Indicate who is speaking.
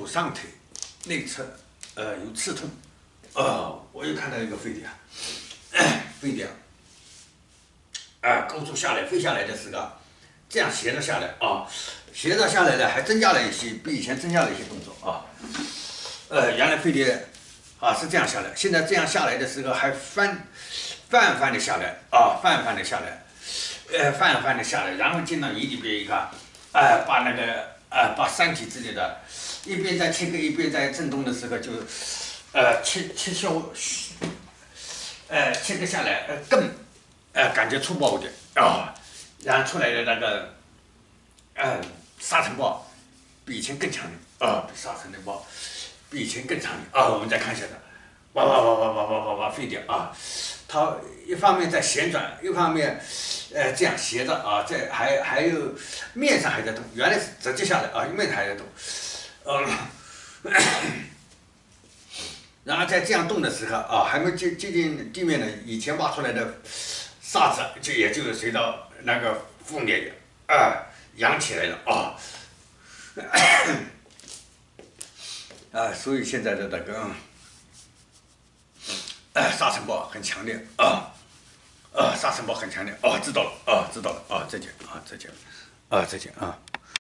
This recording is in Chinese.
Speaker 1: 左上腿内侧有刺痛，我又看到一个飞碟，飞碟高处下来飞下来的时候，这样斜着下来斜着下来的还增加了一些，比以前增加了一些动作原来飞碟是这样下来，现在这样下来的时候还泛的下来泛泛的下来，泛的下来，然后进到泥里边一看，把那个把山体之类的，一边在切割一边在震动的时候就切割下来更感觉粗暴一点然后出来的那个沙尘暴比以前更强烈比沙尘暴比以前更强烈我们再看一下它，哇飞碟它一方面在旋转，一方面这样斜着这还有面上还在动，原来是直接下来面上还在动，然后在这样动的时候还没接近地面呢，以前挖出来的沙子也就随着那个风力扬起来了所以现在的那个沙尘暴很强烈沙尘暴很强烈知道了再见再见再见